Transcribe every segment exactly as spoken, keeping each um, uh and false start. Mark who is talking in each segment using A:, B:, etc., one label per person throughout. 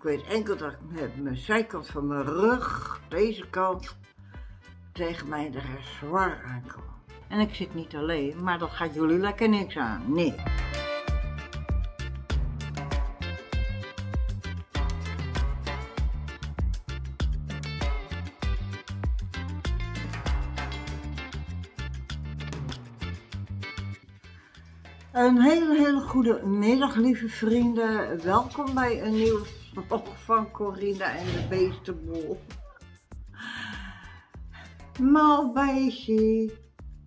A: weet enkel dat ik met mijn zijkant van mijn rug, deze kant, tegen mijn reservoir aankom. En ik zit niet alleen, maar dat gaat jullie lekker niks aan. Nee. Een hele, hele goede middag, lieve vrienden. Welkom bij een nieuwe vlog van Corina en de Beestenboel. Mal beestje.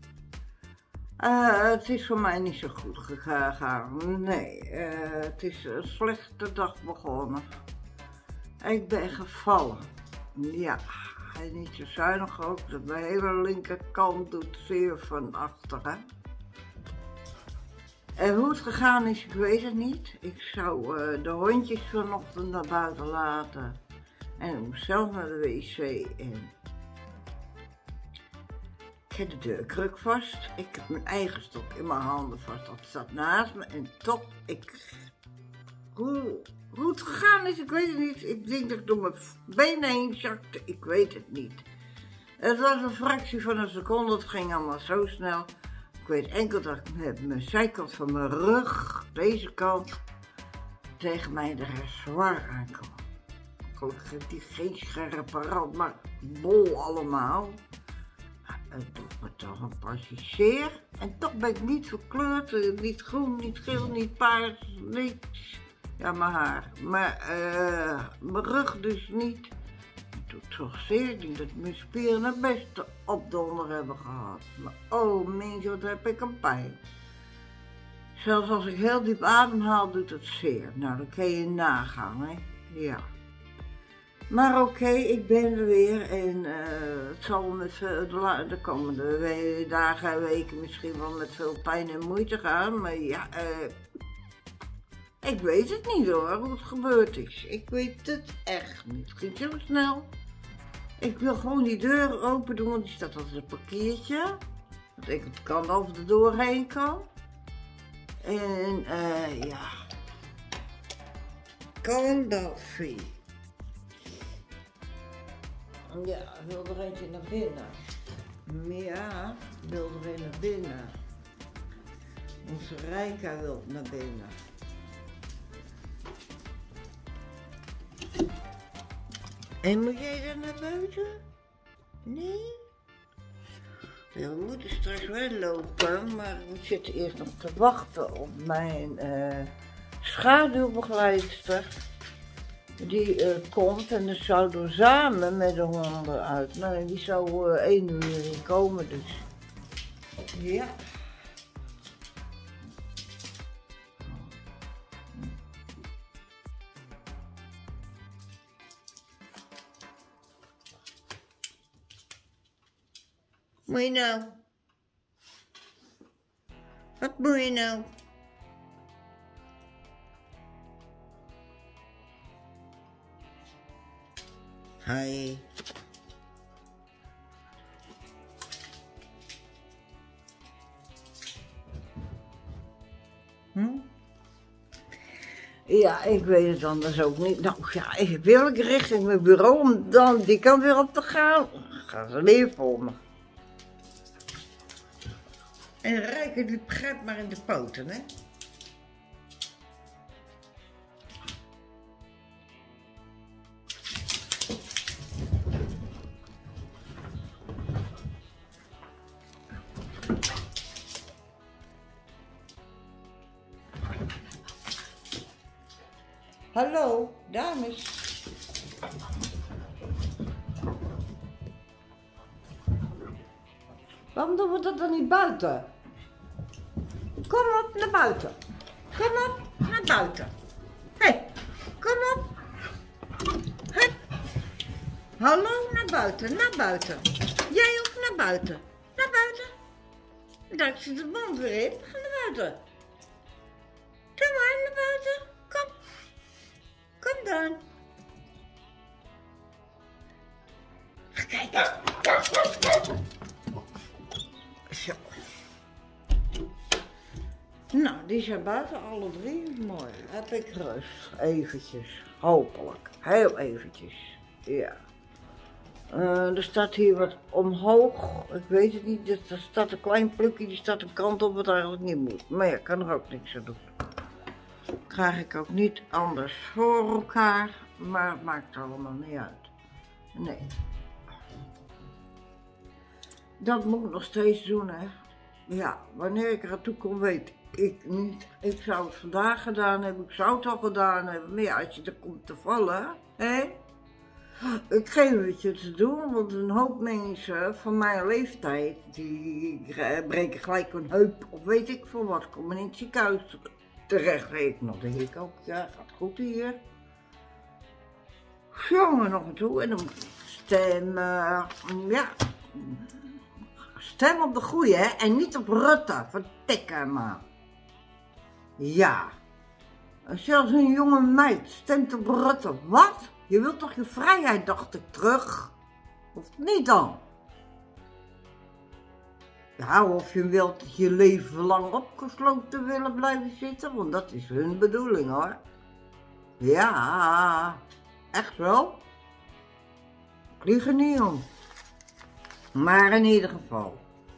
A: Uh, het is voor mij niet zo goed gegaan. Nee, uh, het is een slechte dag begonnen. Ik ben gevallen. Ja, en niet zo zuinig ook. Dat mijn hele linkerkant doet zeer van achteren. En hoe het gegaan is, ik weet het niet. Ik zou uh, de hondjes vanochtend naar buiten laten. En ik moest zelf naar de wc. En ik heb de deurkruk vast. Ik heb mijn eigen stok in mijn handen vast. Dat staat naast me. En toch, ik... Hoe, hoe het gegaan is, ik weet het niet. Ik denk dat ik door mijn benen heen zakte. Ik weet het niet. Het was een fractie van een seconde. Het ging allemaal zo snel. Ik weet enkel dat ik met mijn zijkant van mijn rug, deze kant, tegen mijn reservoir aankom. Gelukkig heeft die geen scherpe rand, maar bol allemaal. Het doet me toch een pasje zeer. En toch ben ik niet verkleurd, niet groen, niet geel, niet paars, niks. Ja, mijn haar. Maar uh, mijn rug dus niet. Het doet toch zeer. Ik denk dat mijn spieren het beste opdonder hebben gehad. Maar oh mensje, wat heb ik een pijn. Zelfs als ik heel diep ademhaal, doet het zeer. Nou, dat kan je nagaan, hè. Ja. Maar oké, okay, ik ben er weer en uh, het zal met de, de komende we dagen en weken misschien wel met veel pijn en moeite gaan. Maar ja, uh, ik weet het niet hoor, hoe het gebeurd is. Ik weet het echt niet. Het ging zo snel. Ik wil gewoon die deur open doen, want die staat als een parkeertje. Dat ik het kan over de doorheen kan. En uh, ja. Gandalfie. Ja, wil er eentje naar binnen. Ja, wil er een naar binnen. Onze Rijka wil naar binnen. En moet jij dan naar buiten? Nee? Ja, we moeten straks wel lopen, maar we zitten eerst nog te wachten op mijn uh, schaduwbegeleidster. Die uh, komt en dan zouden we samen met de honden uit. Nou, die zou uh, één uur komen, dus. Ja. Moet je nou? Wat moet je nou? Hi. Hm? Ja, ik weet het anders ook niet. Nou ja, ik wil ik richting mijn bureau om dan die kant weer op te gaan. Gaan ze weer voor me. En Rijken die begrijpt maar in de poten, hè? Hallo, dames. Waarom doen we dat dan niet buiten? Kom op, naar buiten. Kom op, naar buiten. Hé, hey, kom op. Hup. Hallo, naar buiten, naar buiten. Jij ook naar buiten. Naar buiten. Daar zit de band weer in. Ga naar buiten. Kom maar, naar buiten. Kom. Kom dan. Ga kijken. Zo. Nou, die zijn buiten alle drie. Mooi. Heb ik rust. Eventjes. Hopelijk. Heel eventjes. Ja. Uh, er staat hier wat omhoog. Ik weet het niet. Er staat een klein plukje. Die staat een kant op wat eigenlijk niet moet. Maar ja, ik kan er ook niks aan doen. Krijg ik ook niet anders voor elkaar. Maar het maakt allemaal niet uit. Nee. Dat moet ik nog steeds doen, hè. Ja, wanneer ik er aan toe kom, weet ik niet. Ik zou het vandaag gedaan hebben, ik zou het al gedaan hebben. Maar ja, als je er komt te vallen, hè. Ik geef het je te doen, want een hoop mensen van mijn leeftijd, die breken gelijk een heup of weet ik veel wat, komen in het ziekenhuis terecht. Ik nog denk ik ook, ja, gaat goed hier. Jongen nog naartoe en dan moet ik stemmen, ja. Stem op de goeie, hè, en niet op Rutte, vertikken maar. Ja. Zelfs een jonge meid stemt op Rutte. Wat? Je wilt toch je vrijheid, dacht ik, terug? Of niet dan? Ja, of je wilt je leven lang opgesloten willen blijven zitten, want dat is hun bedoeling, hoor. Ja, echt wel. Ik lieg er niet om. Maar in ieder geval.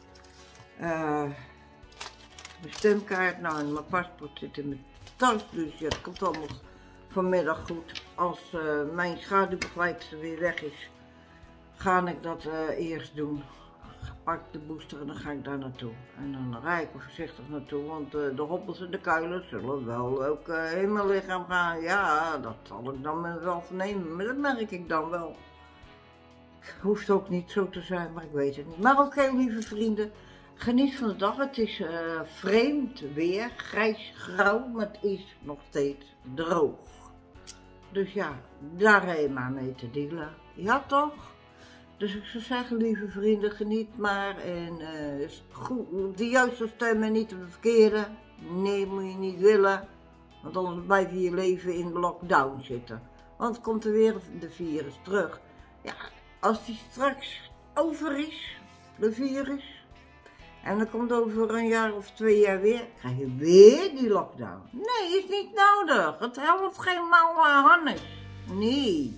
A: Uh, mijn stemkaart, nou en mijn paspoort zit in mijn tas, dus ja, het komt allemaal vanmiddag goed. Als uh, mijn schaduwbegeleidster weer weg is, ga ik dat uh, eerst doen. Pak de booster en dan ga ik daar naartoe. En dan rijd ik er voorzichtig naartoe, want uh, de hobbels en de kuilen zullen wel ook uh, in mijn lichaam gaan. Ja, dat zal ik dan wel vernemen, maar dat merk ik dan wel. Hoeft ook niet zo te zijn, maar ik weet het niet. Maar oké, okay, lieve vrienden, geniet van de dag. Het is uh, vreemd weer, grijs-grauw, maar het is nog steeds droog. Dus ja, daar heb je maar mee te dealen. Ja toch? Dus ik zou zeggen, lieve vrienden, geniet maar. En uh, goed, de juiste stem en niet de verkeerde. Nee, moet je niet willen. Want anders blijf je je leven in lockdown zitten. Want dan komt er weer de virus terug. Ja, als die straks over is, de virus, en dan komt over een jaar of twee jaar weer, krijg je weer die lockdown. Nee, is niet nodig. Het helpt geen mouwe Hannes. Nee.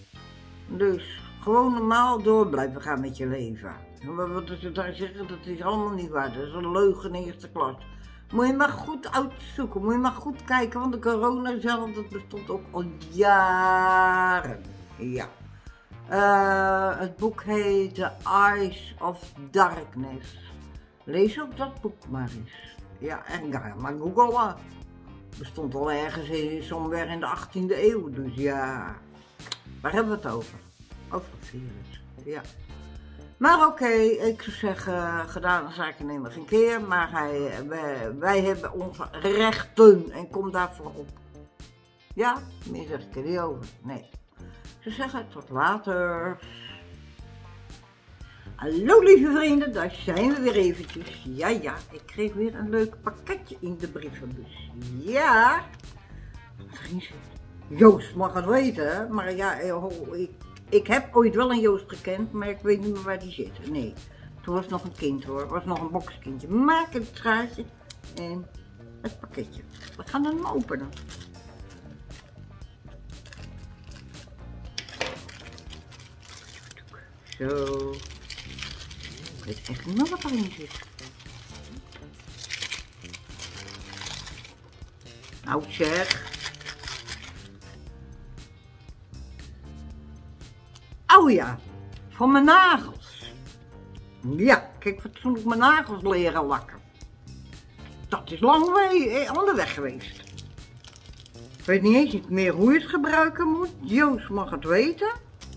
A: Dus gewoon normaal door blijven gaan met je leven. Wat ze daar zeggen, dat is allemaal niet waar. Dat is een leugen in eerste klas. Moet je maar goed uitzoeken, moet je maar goed kijken, want de corona zelf, dat bestond ook al jaren. Ja. Uh, het boek heet The Eyes of Darkness. Lees ook dat boek maar eens. Ja, en ga maar googlen. Bestond al ergens in, somewhere in de achttiende eeuw, dus ja. Waar hebben we het over? Over het virus, ja. Maar oké, okay, ik zou zeggen, gedaan zaken nemen geen keer, maar hij, wij, wij hebben onze rechten en kom daarvoor op. Ja, meer zeg ik er niet over, nee. Ik zou zeggen, tot later. Hallo lieve vrienden, daar zijn we weer eventjes. Ja, ja, ik kreeg weer een leuk pakketje in de brievenbus. Ja. Joost mag het weten, maar ja, ik, ik heb ooit wel een Joost gekend, maar ik weet niet meer waar die zit. Nee, toen was het nog een kind hoor, het was nog een bokskindje. Maak het schaartje en het pakketje. We gaan hem openen. Zo. Ik weet echt niet meer wat erin zit. Nou zeg. Oh ja, van mijn nagels. Ja, kijk, fatsoenlijk mijn nagels leren lakken. Dat is lang onderweg geweest. Ik weet niet eens meer hoe je het gebruiken moet. Joost mag het weten.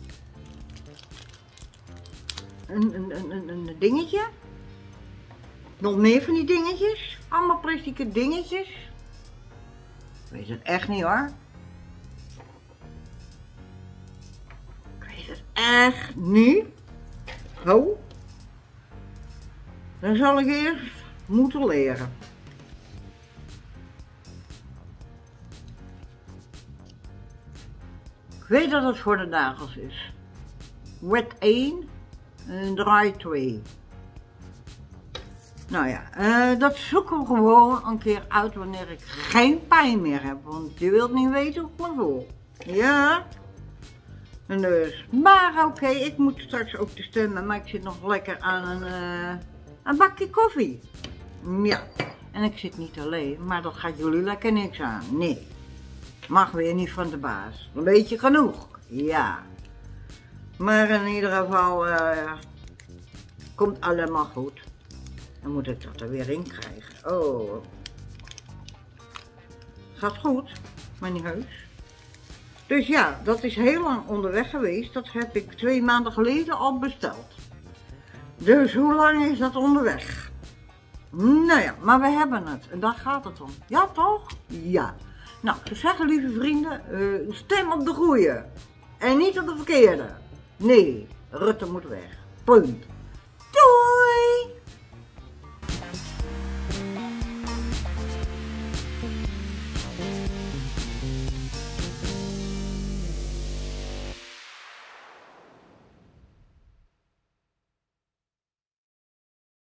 A: Een, een, een, een dingetje. Nog meer van die dingetjes. Allemaal plastieke dingetjes. Ik weet het echt niet hoor. Ik weet het echt niet. Oh. Dan zal ik eerst moeten leren. Ik weet dat het voor de nagels is. Wet één. En dry twee. Nou ja, uh, dat zoeken we gewoon een keer uit wanneer ik geen pijn meer heb. Want je wilt niet weten hoe ik me voel. Ja, En dus, maar oké, okay, ik moet straks ook te stemmen, maar ik zit nog lekker aan een, uh, een bakje koffie. Ja, en ik zit niet alleen, maar dat gaat jullie lekker niks aan. Nee, mag weer niet van de baas. Een beetje genoeg, ja. Maar in ieder geval, uh, komt allemaal goed. Dan moet ik dat er weer in krijgen. Oh, gaat goed, mijn huis. Dus ja, dat is heel lang onderweg geweest. Dat heb ik twee maanden geleden al besteld. Dus hoe lang is dat onderweg? Nou ja, maar we hebben het. En daar gaat het om. Ja, toch? Ja. Nou, ze zeggen, lieve vrienden, uh, stem op de goeie. En niet op de verkeerde. Nee, Rutte moet weg. Punt. Doei!